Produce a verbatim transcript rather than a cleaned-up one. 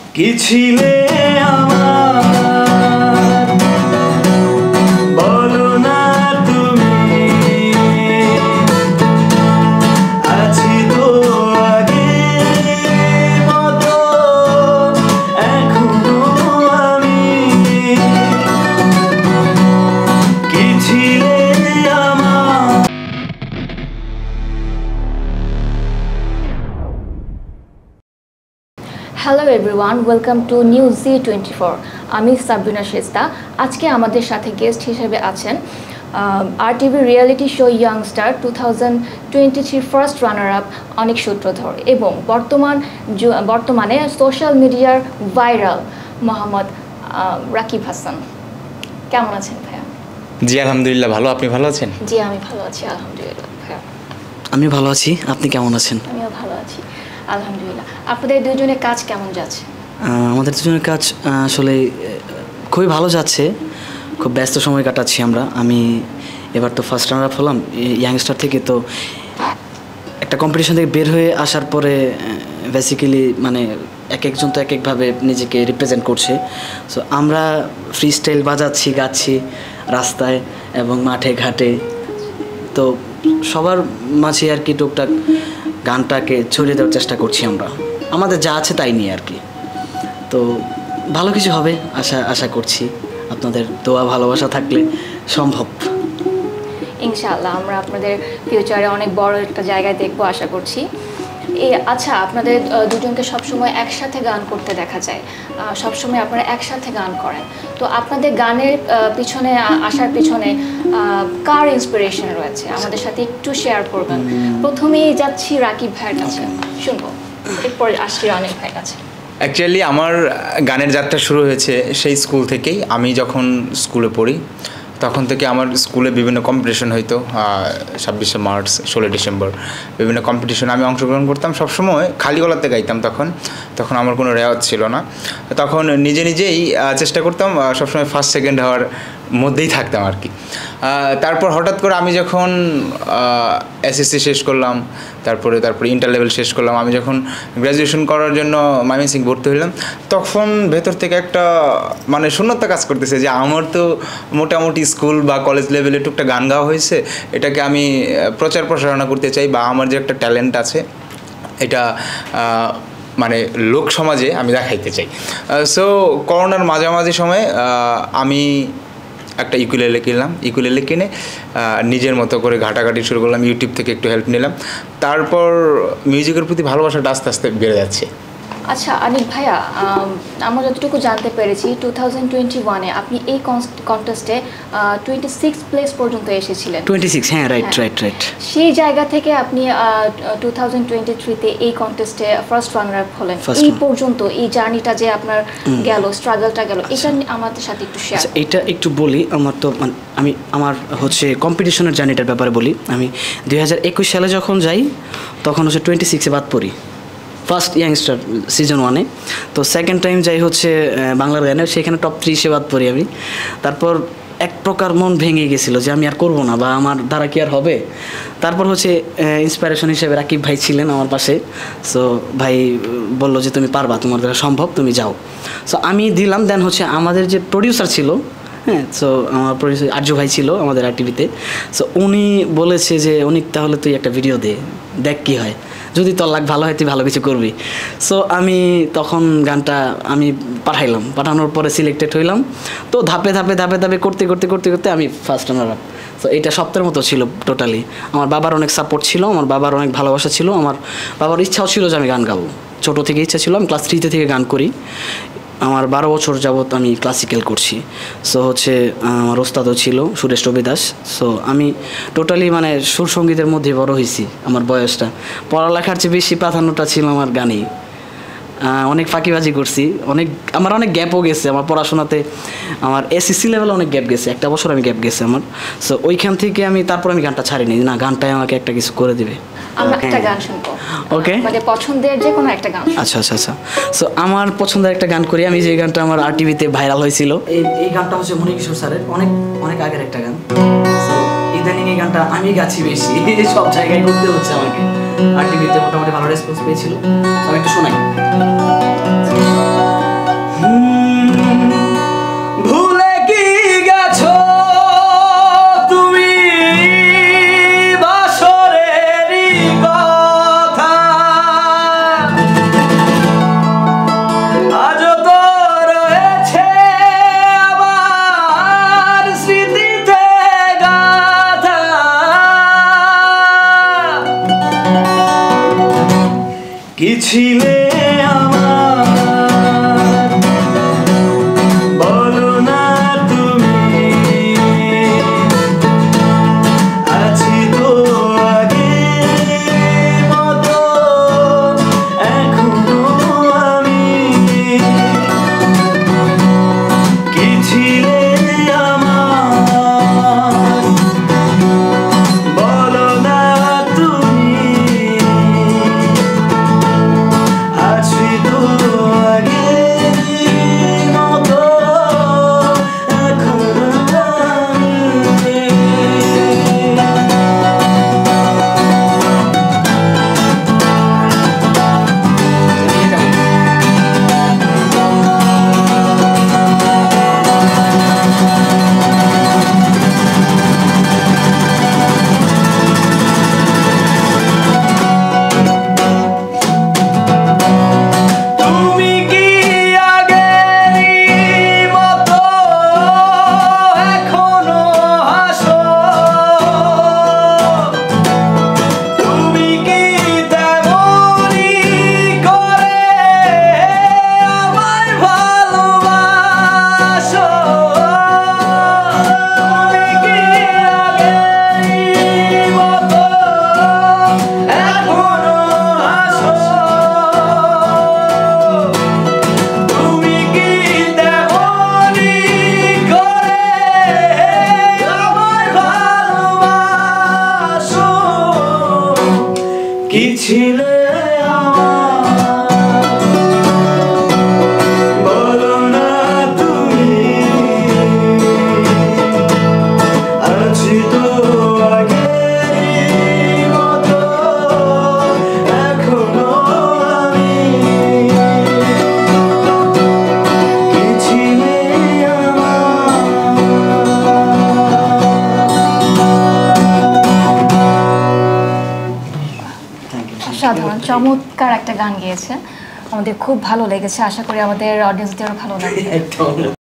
কি ছিলে আমার বলো না তুমি, আছি তো আগের মতো এখনো আমি। কি ছিলে আমার। Hello everyone, welcome to news Zee twenty four. আমি সাবিনা শেস্তা। আজকে আমাদের সাথে গেস্ট হিসেবে আছেন আর TV reality show youngster two thousand twenty three first runner up Anek Sutradhar এবং বর্তমান বর্তমানে সোশ্যাল মিডিয়ার ভাইরাল মোহাম্মদ রাকিব হাসান। কেমন আছেন ভাইয়া? জি আলহামদুলিল্লাহ ভালো। আপনি ভালো আছেন? জি আমি ভালো আছি আলহামদুলিল্লাহ। ভাইয়া আমি ভালো আছি, আপনি কেমন আছেন? আমিও ভালো আছি আলহামদুলিল্লাহ। আপনাদের দুজনের কাজ কেমন যাচ্ছে? আমাদের দুজনের কাজ আসলে খুবই ভালো যাচ্ছে, খুব ব্যস্ত সময় কাটাচ্ছি আমরা। আমি এবার তো ফার্স্ট রানার আপ হলাম ইয়াংস্টার থেকে, তো একটা কম্পিটিশন থেকে বের হয়ে আসার পরে বেসিক্যালি মানে এক একজন তো এক একভাবে নিজেকে রিপ্রেজেন্ট করছে। সো আমরা ফ্রি স্টাইল বাজাচ্ছি, গাচ্ছি রাস্তায় এবং মাঠে ঘাটে, তো সবার মাঝে আর কি টুকটাক গানটাকে ছড়িয়ে দেওয়ার চেষ্টা করছি আমরা, আমাদের যা আছে তাই নিয়ে আর কি। তো ভালো কিছু হবে আশা আশা করছি, আপনাদের দোয়া ভালোবাসা থাকলে সম্ভব। ইনশাআল্লাহ আমরা আপনাদের ফিউচারে অনেক বড় একটা জায়গায় দেখবো আশা করছি। এই আচ্ছা, আপনাদের দুজনকে সবসময় একসাথে গান করতে দেখা যায়, সবসময় আপনারা একসাথে গান করেন, তো আপনাদের গানের পিছনে আসার পিছনে কার ইন্সপিরেশন রয়েছে আমাদের সাথে একটু শেয়ার করবেন? প্রথমেই যাচ্ছি রাকিব ভাইয়ের কাছে, শুনবো, এরপর আসছি অনেক ভাইয়ের কাছে। অ্যাকচুয়ালি আমার গানের যাত্রা শুরু হয়েছে সেই স্কুল থেকেই। আমি যখন স্কুলে পড়ি তখন থেকে আমার স্কুলে বিভিন্ন কম্পিটিশন হইতো, ছাব্বিশে মার্চ, ষোলোই ডিসেম্বর বিভিন্ন কম্পিটিশনে আমি অংশগ্রহণ করতাম। সবসময় খালি গলাতে গাইতাম, তখন তখন আমার কোনো রেওয়াজ ছিল না। তখন নিজে নিজেই চেষ্টা করতাম সবসময় ফার্স্ট সেকেন্ড হওয়ার মধ্যেই থাকতাম আর কি। তারপর হঠাৎ করে আমি যখন এসএসসি শেষ করলাম, তারপরে তারপরে ইন্টার লেভেল শেষ করলাম, আমি যখন গ্র্যাজুয়েশন করার জন্য ময়মনসিংহ ভর্তি হলাম, তখন ভেতর থেকে একটা মানে শূন্যতা কাজ করতেছে যে আমার তো মোটামুটি স্কুল বা কলেজ লেভেলে টুকটা গান গাওয়া হয়েছে, এটাকে আমি প্রচার প্রসারণা করতে চাই, বা আমার যে একটা ট্যালেন্ট আছে এটা মানে লোক সমাজে আমি দেখাইতে চাই। সো করোনার মাঝামাঝি সময়ে আমি একটা ইকুলেলে কিনলাম, ইকুলেলে কিনে নিজের মতো করে ঘাটাঘাটি শুরু করলাম, ইউটিউব থেকে একটু হেল্প নিলাম, তারপর মিউজিকের প্রতি ভালোবাসাটা আস্তে আস্তে বেড়ে যাচ্ছে। আচ্ছা আনিক ভাইয়া, আমরা যতটুকু জানতে পেরেছি টু থাউজেন্ড টোয়েন্টি ওয়ানে আপনি এই কন্টেস্টে টোয়েন্টি সিক্স প্লেস পর্যন্ত এসেছিলেন। টোয়েন্টি সিক্স হ্যাঁ, রাইট রাইট রাইট। সেই জায়গা থেকে আপনি টু থাউজেন্ড টোয়েন্টি থ্রিতে এই কন্টেস্টে ফার্স্ট রানার আপ হলেন। এই পর্যন্ত এই জার্নিটা যে আপনার গেল, স্ট্রাগলটা গেল, এটা আমাদের সাথে একটু শেয়ার। এটা একটু বলি, আমার তো আমি আমার হচ্ছে কম্পিটিশনের জার্নিটার ব্যাপারে বলি। আমি দুই হাজার একুশ সালে যখন যাই তখন হচ্ছে টোয়েন্টি সিক্সে বাদ পড়ি ফার্স্ট ইয়াংস্টার সিজন ওয়ানে। তো সেকেন্ড টাইম যাই হচ্ছে বাংলার গানে, সেখানে টপ থ্রি হিসেবে বাদ পড়ি আমি। তারপর এক প্রকার মন ভেঙে গেছিলো যে আমি আর করবো না, বা আমার দ্বারা কি আর হবে। তারপর হচ্ছে ইন্সপিরেশন হিসেবে রাকিব ভাই ছিলেন আমার পাশে। সো ভাই বললো যে তুমি পারবা, তোমার দ্বারা সম্ভব, তুমি যাও। সো আমি দিলাম। দেন হচ্ছে আমাদের যে প্রডিউসার ছিল, হ্যাঁ, সো আমার প্রডিউসার আর্য ভাই ছিল আমাদের আর টিভিতে। সো উনি বলেছে যে উনি তাহলে তুই একটা ভিডিও দে, দেখ কী হয়, যদি তোর লাগ ভালো হয় তুই ভালো কিছু করবি। সো আমি তখন গানটা আমি পাঠাইলাম, পাঠানোর পরে সিলেক্টেড হইলাম। তো ধাপে ধাপে ধাপে ধাপে করতে করতে করতে করতে আমি ফার্স্ট রানার আপ। সো এইটা সপ্তাহের মতো ছিল টোটালি। আমার বাবার অনেক সাপোর্ট ছিল, আমার বাবার অনেক ভালোবাসা ছিল, আমার বাবার ইচ্ছাও ছিল যে আমি গান গাবো। ছোটো থেকে ইচ্ছা ছিল, আমি ক্লাস থ্রিতে থেকে গান করি। আমার বারো বছর যাবৎ আমি ক্লাসিক্যাল করছি। সো হচ্ছে আমার ওস্তাদও ছিল সুরেশ রবি দাস। সো আমি টোটালি মানে সুর সঙ্গীতের মধ্যে বড় হয়েছি। আমার বয়সটা পড়ালেখার চেয়ে বেশি প্রাধান্যটা ছিল আমার গানেই। অনেক ফাঁকিবাজি করছি, অনেক আমার অনেক গ্যাপও গেছে আমার পড়াশোনাতে। আমার এসএসসি লেভেলে অনেক গ্যাপ গেছে, একটা বছর আমি গ্যাপ গেছে আমার। সো ওইখান থেকে আমি তারপর আমি গানটা ছাড়িনি, না গানটাই আমাকে একটা কিছু করে দিবে। আমরা একটা গান শুনবো, ওকে, মানে পছন্দের যে কোনো একটা গান। আচ্ছা আচ্ছা আচ্ছা সো আমার পছন্দের একটা গান করি আমি, যে গানটা আমার আর টিভিতে ভাইরাল হয়েছিল। এই এই গানটা হচ্ছে মণিকিশোর স্যারের অনেক অনেক আগের একটা গান। সো ইদানিং এই গানটা আমি গাছি বেশি, সব জায়গায় করতে হচ্ছে আমাকে। আর টিভিতে মোটামুটি ভালো রেসপন্স পেয়েছিল। আমি একটু শোনাই। চমৎকার একটা গান গেয়েছে, আমাদের খুব ভালো লেগেছে, আশা করি আমাদের অডিয়েন্সদেরও ভালো লাগবে। একদম